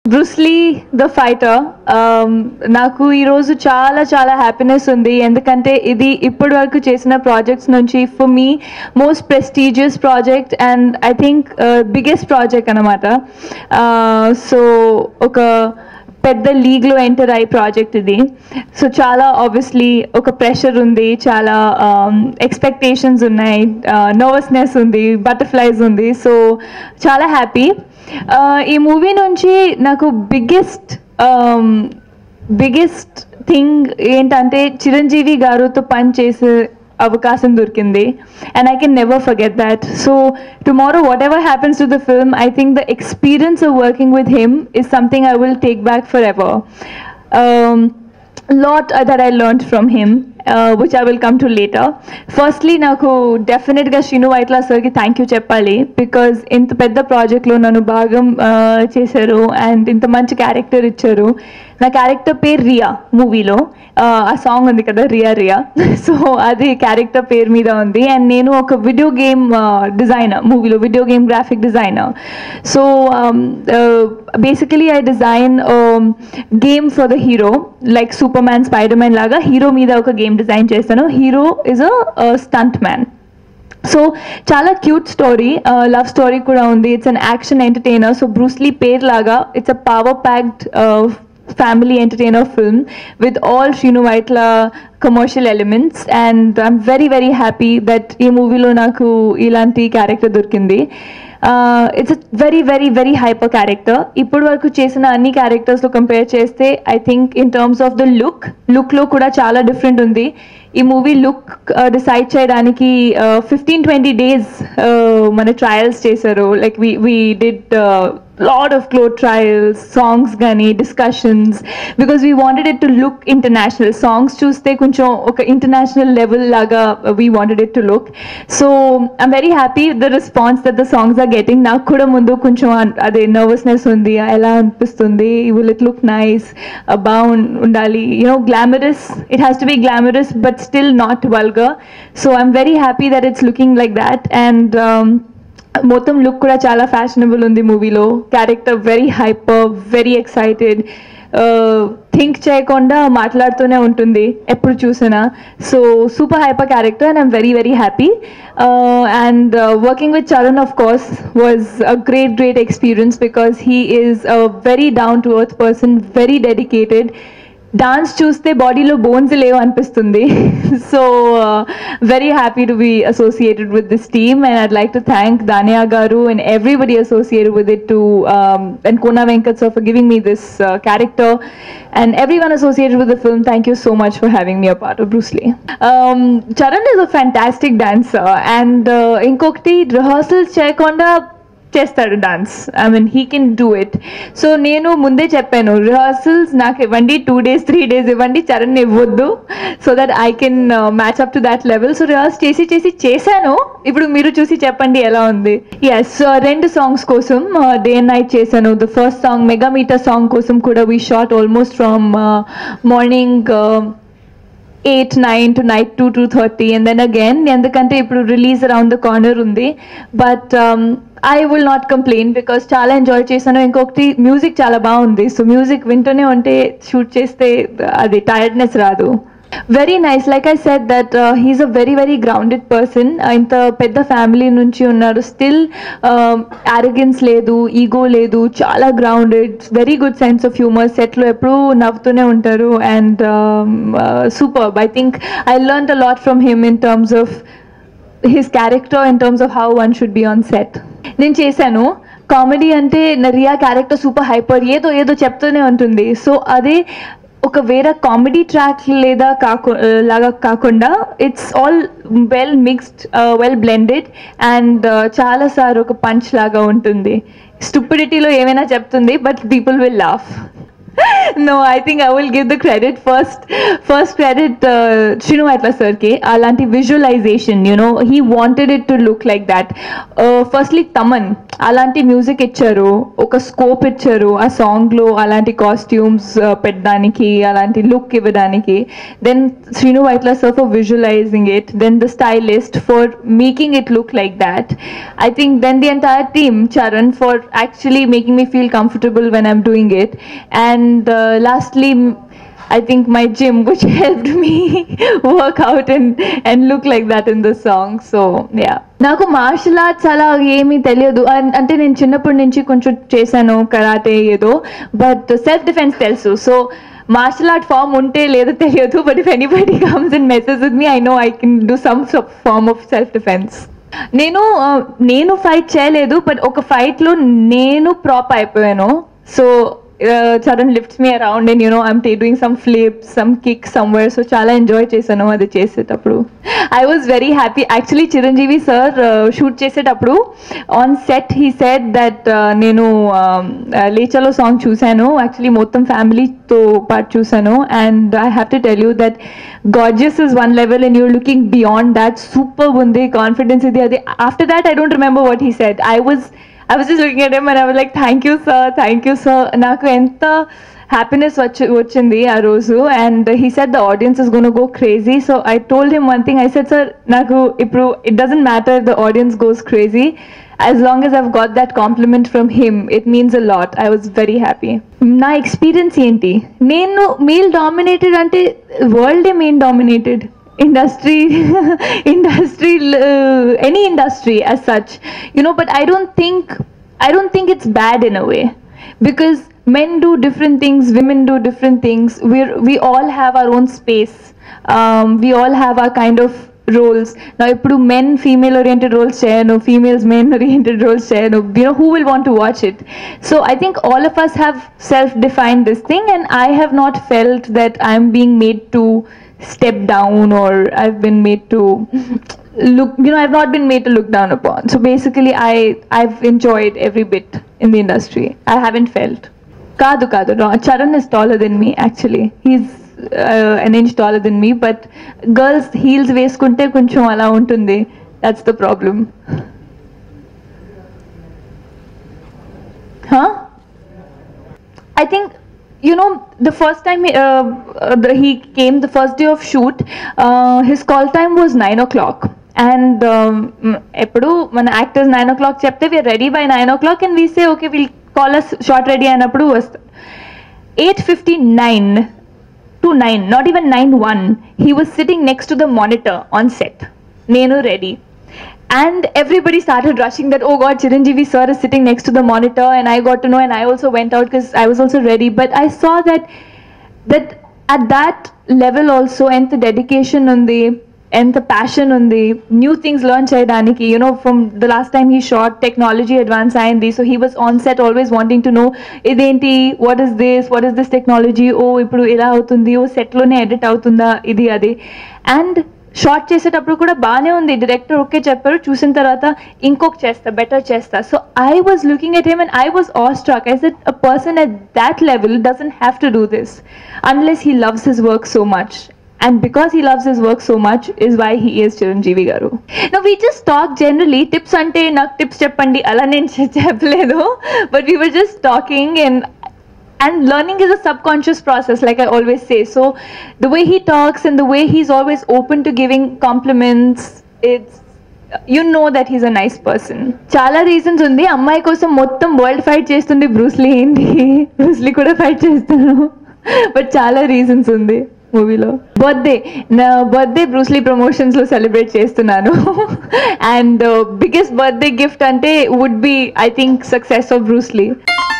Bruce Lee the fighter. నాకు ఈరోజు చాలా చాలా హ్యాపీనెస్ ఉంది, ఎందుకంటే ఇది ఇప్పటి వరకు చేసిన ప్రాజెక్ట్స్ నుంచి for me most prestigious project and I think biggest project అనమాట. సో ఒక పెద్ద లీగ్లో ఎంటర్ అయ్యే ప్రాజెక్ట్ ఇది. సో చాలా ఆబ్వియస్లీ ఒక ప్రెషర్ ఉంది, చాలా ఎక్స్పెక్టేషన్స్ ఉన్నాయి, నర్వస్నెస్ ఉంది, బటర్ఫ్లైస్ ఉంది. సో చాలా హ్యాపీ. ఈ మూవీ నుంచి నాకు బిగ్గెస్ట్ థింగ్ ఏంటంటే చిరంజీవి గారితో పని చేసే అవకాశం దొరికింది, and I can never forget that. So tomorrow whatever happens to the film, I think the experience of working with him is something I will take back forever. Lot that I learned from him, which I will come to later. Firstly, నాకు డెఫినెట్గా శ్రీను వైట్ల సార్కి thank you చెప్పాలి, because ఇంత పెద్ద ప్రాజెక్ట్లో నన్ను భాగం చేశారు అండ్ ఇంత మంచి క్యారెక్టర్ ఇచ్చారు. నా క్యారెక్టర్ పేరు రియా మూవీలో, ఆ సాంగ్ ఉంది కదా రియా రియా, సో అది క్యారెక్టర్ పేరు మీద ఉంది. అండ్ నేను ఒక వీడియో గేమ్ డిజైనర్, మూవీలో video game graphic designer. So basically I design game for the hero, like Superman, Spiderman లాగా హీరో మీద ఒక గేమ్ డిజైన్ చేస్తాను. Hero is a stunt man. So చాలా క్యూట్ స్టోరీ, లవ్ స్టోరీ కూడా ఉంది. It's an action entertainer. So Bruce Lee పేర్ లాగా it's a power packed family entertainer film with all Shrinu Vaitla commercial elements, and I'm very very happy that ee movie lo naku ilanti character dorkindi. It's a very very very hyper character. Ippudu varaku chesina anni characters lo compare cheste I think in terms of the look lo kuda chaala different undi. ఈ movie look decide చేయడానికి 15-20 days మన trials చేశారు. Like we did lot of cloth trials, songs కానీ discussions, because we wanted it to look international. Songs చూస్తే కొంచెం ఒక international level లాగా we wanted it to look. So I'm very happy the response that the songs are getting. నాకు కూడా ముందు కొంచెం అదే నర్వస్నెస్ ఉంది, ఎలా అనిపిస్తుంది, విల్ ఇట్ లుక్ నైస్, బాగుండాలి, you know glamorous, it has to be glamorous but still not vulgar. So I'm very happy that it's looking like that. And మొత్తం లుక్ కూడా చాలా ఫ్యాషనబుల్ ఉంది మూవీలో. Character very hyper, very excited, think చేయకుండా మాట్లాడుతూనే ఉంటుంది ఎప్పుడు చూసినా. So super hyper character and I'm very very happy. And working with Charan of course was a great experience, because he is a very down to earth person, very dedicated. Dance చూస్తే బాడీలో bones లేవు అనిపిస్తుంది. So very happy to be associated with this team, and I'd like to thank Danayya గారు and everybody associated with it, to and Kona Venkat sir for giving me this character, and everyone associated with the film. Thank you so much for having me a part of Bruce Lee. Charan is a fantastic dancer, and inkokti rehearsals cheyakonda చేస్తాడు dance. I mean he can do it. So నేను ముందే చెప్పాను, rehearsals నాకు ఇవ్వండి, 2 days 3 days ఇవ్వండి, చరణ్ ఇవ్వద్దు, so that I can match up to that level. So rehearse చేశాను. ఇప్పుడు మీరు చూసి చెప్పండి ఎలా ఉంది. ఎస్, 2 songs కోసం డే అండ్ నైట్ చేశాను. The first song mega meter song కోసం కూడా we shot almost from morning 8-9 to night 2-2:30, and then again ఎందుకంటే ఇప్పుడు రిలీజ్ అరౌండ్ ద కార్నర్ ఉంది. But I will not complain because చాలా ఎంజాయ్ చేశాను. ఇంకొకటి మ్యూజిక్ చాలా బాగుంది. సో మ్యూజిక్ వింటూనే ఉంటే షూట్ చేస్తే అది టైర్డ్నెస్ రాదు. Very nice. Like I said that he's a very very grounded person. ఇంత పెద్ద ఫ్యామిలీ నుంచి ఉన్నారు, స్టిల్ యారగెన్స్ లేదు, ఈగో లేదు, చాలా grounded, very good sense of humour. సెట్లో ఎప్పుడూ నవ్వుతూనే ఉంటారు, and superb. I think I learned a lot from him in terms of his character, in terms of how one should be on set. నేను చేశాను comedy అంటే Riya character super hyper, ఏదో చెప్తూనే ఉంటుంది. సో అదే ఒక వేరే కామెడీ ట్రాక్ లేదా లాగా కాకుండా it's all well mixed, well blended, and చాలాసార్లు ఒక పంచ్ లాగా ఉంటుంది. స్టూపిడిటీలో ఏమైనా చెప్తుంది, but people will laugh. No, I think I will give the credit first. First credit Srinu Vaitla sir ke. Alanti visualization, you know, he wanted it to look like that. Firstly, Taman, alanti music icharu, oka scope icharu, a song lo, alanti costumes peddaniki, alanti look ivadaniki. Then Srinu Vaitla sir for visualizing it. Then the stylist for making it look like that. I think then the entire team, Charan, for actually making me feel comfortable when I'm doing it. And lastly, I think my gym, which helped me work out and look like that in the song. So yeah. నాకు martial arts అలా ఏమీ తెలియదు అంటే నేను చిన్నప్పటి నుంచి కొంచెం చేశాను కరాటే ఏదో బట్ సెల్ఫ్ డిఫెన్స్ తెలుసు సో మార్షల్ ఆర్ట్ ఫామ్ ఉంటే లేదో తెలియదు but if anybody comes and messes with me I know I can do some form of self defence నేను ఫైట్ చేయలేదు బట్ ఒక ఫైట్లో నేను ప్రాప్ అయిపోయాను so Charan lifts me around and you know I'm doing some flips, some kicks somewhere so chala enjoy chesanu adi chesetappudu I was very happy actually Chiranjeevi sir shoot chesetappudu on set he said that nenu Lechalo song chusanu actually mottham family to part chusanu and I have to tell you that gorgeous is one level and you're looking beyond that super undi confidence idi adi after that I don't remember what he said I was just looking at him and I was like, thank you, sir. Naku enta happiness vachindi aa roju and he said the audience is going to go crazy. So I told him one thing. I said, sir, naku ippudu it doesn't matter if the audience goes crazy. As long as I've got that compliment from him, it means a lot. I was very happy. Na experience enti? Nenu male dominated ante world male dominated. Industry any industry as such you know but I don't think it's bad in a way because men do different things women do different things we all have our own space we all have our kind of roles now ippudu men female oriented roles cheyanu females men oriented roles cheyanu you know who will want to watch it so I think all of us have self defined this thing and I have not felt that I'm being made to step down or I've been made to look you know I've not been made to look down upon so basically I've enjoyed every bit in the industry I haven't felt kadu no Charan is taller than me actually he's an inch taller than me but girls heels veskunte koncham ala untundi that's the problem I think you know the first time he came the first day of shoot his call time was 9 o'clock and eppudu mana actors 9 o'clock chepte we are ready by 9 o'clock and we say okay we'll call us shot ready anappudu 8:59 to 9 not even 9:01 he was sitting next to the monitor on set nenu ready and everybody started rushing that oh god Chiranjeevi sir is sitting next to the monitor and I got to know and I also went out because I was also ready but I saw that at that level also and the dedication undi and the passion undi new things learn cheyadaniki you know from the last time he shot technology advance ayindi so he was on set always wanting to know identi what is this technology oh ippudu ela avutundi oh set lone edit avutunda idi adi and shot చేసేటప్పుడు కూడా బాగానే ఉంది director okay చెప్పారు చూసిన తర్వాత ఇంకొక చేస్తా better చేస్తా so I was looking at him and I was awestruck I said a person at that level doesn't have to do this unless he loves his work so much and because he loves his work so much is why he is Chiranjeevi garu. Now we just talk generally tips ante nak tips cheppandi ala nenu cheppaledu but we were just talking and learning is a subconscious process like I always say so the way he talks and the way he's always open to giving compliments it's you know that he's a nice person chala reasons undi అమ్మాయి కోసం మొత్తం world fight చేస్తుంది Bruce Lee ఏంటి Bruce Lee కూడా fight చేస్తాను but చాలా reasons ఉంది మూవీలో బర్త్డే బ్రూస్లీ ప్రమోషన్స్ లో సెలబ్రేట్ చేస్తున్నాను అండ్ బిగ్గెస్ట్ బర్త్డే గిఫ్ట్ అంటే would be I think success of Bruce Lee